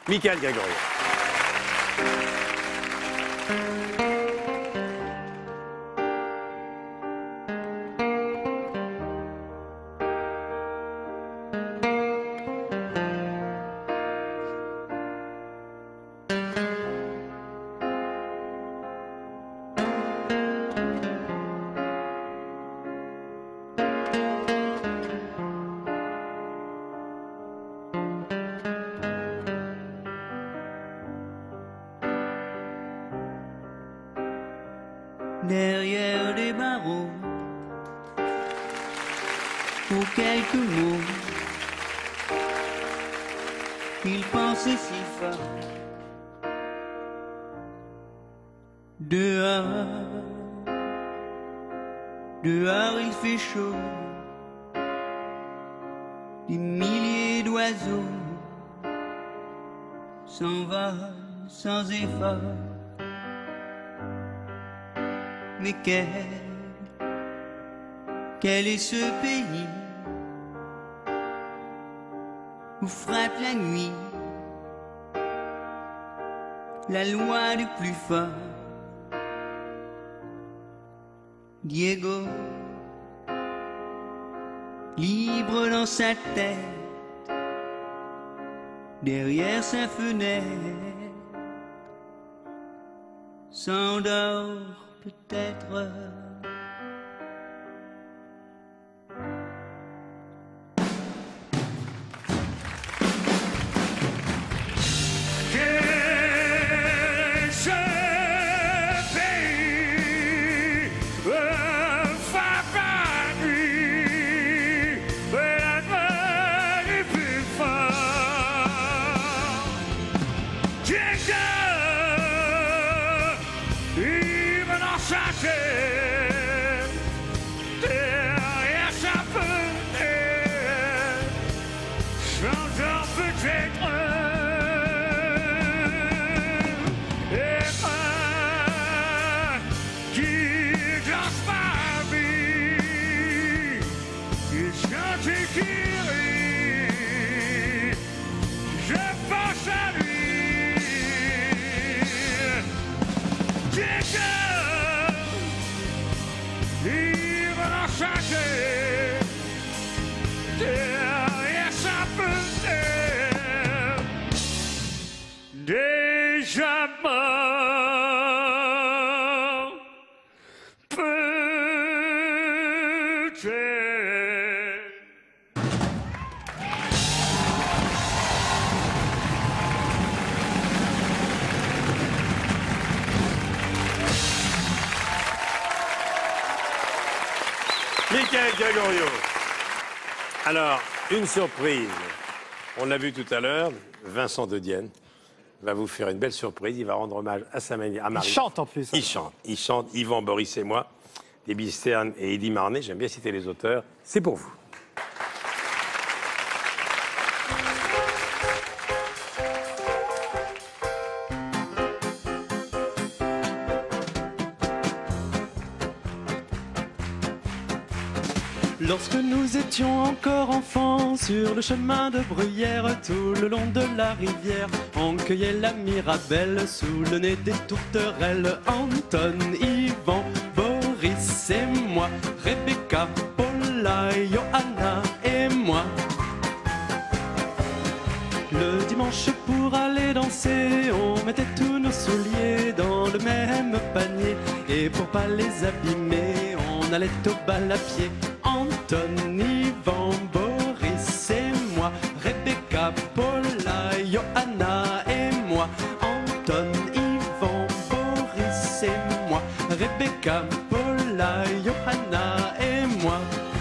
Michael Gregorio. Derrière les barreaux, pour quelques mots, il pensait si fort. Dehors, dehors il fait chaud, des milliers d'oiseaux s'envolent sans effort. Mais quel est ce pays où frappe la nuit la loi du plus fort? Diego, libre dans sa tête, derrière sa fenêtre, s'endort peut-être. Déjà mort, peut-être. Michael Gregorio. Alors, une surprise. On l'a vu tout à l'heure, Vincent de Dienne va vous faire une belle surprise. Il va rendre hommage à sa Marie. Il chante en plus. Il chante. Yvan, Boris et moi, des Bistern et Eddie Marnet. J'aime bien citer les auteurs. C'est pour vous. Lorsque nous étions encore enfants, sur le chemin de Bruyère, tout le long de la rivière, on cueillait la mirabelle sous le nez des tourterelles. Anton, Yvan, Boris et moi, Rebecca, Paula, Johanna et moi. Le dimanche pour aller danser, on mettait tous nos souliers dans le même panier. Et pour pas les abîmer, on allait au bal à pied. Anton, Yvan, Boris et moi, Rebecca, Paula, Johanna et moi. Anton, Yvan, Boris et moi, Rebecca, Paula, Johanna et moi.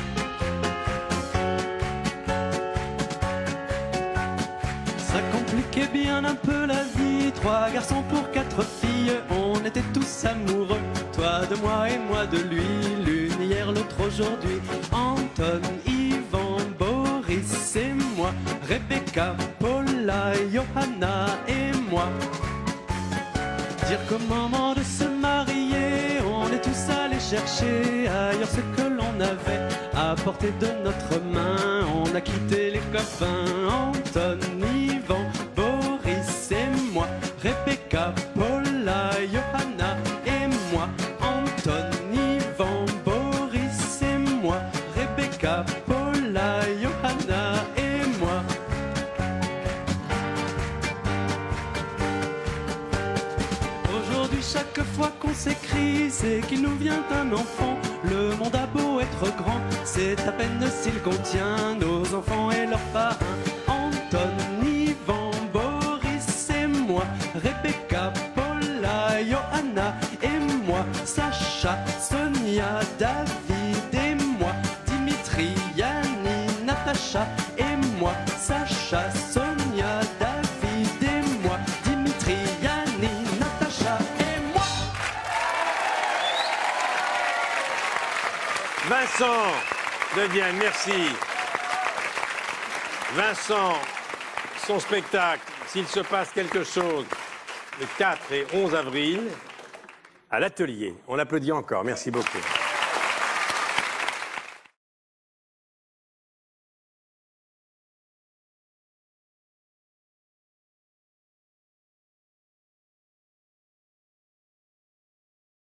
Ça compliquait bien un peu la vie, 3 garçons pour 4 filles, on était tous amoureux, toi de moi et moi de lui, l'une hier, l'autre aujourd'hui. Anton, Yvan, Boris et moi, Rebecca, Paula, Johanna et moi. Dire qu'au moment de se marier, on est tous allés chercher ailleurs ce que l'on avait à portée de notre main. On a quitté les copains, Anton, Yvan, Boris Rebecca, Paula, Johanna et moi. Anton, Ivan, Boris et moi. Rebecca, Paula, Johanna et moi. Aujourd'hui, chaque fois qu'on s'écrit, c'est qu'il nous vient un enfant. Le monde a beau être grand, c'est à peine s'il contient nos enfants et leurs parrains. Anton, Ivan, Boris et moi. Rebecca, Paula, Johanna et moi. Sacha, Sonia, David et moi. Dimitri, Yanni, Natacha et moi. Sacha, Sonia, David et moi. Dimitri, Yanni, Natacha et moi. Vincent de Dienne, merci. Vincent, son spectacle, s'il se passe quelque chose, le 4 et 11 avril, à l'Atelier. On l'applaudit encore. Merci beaucoup.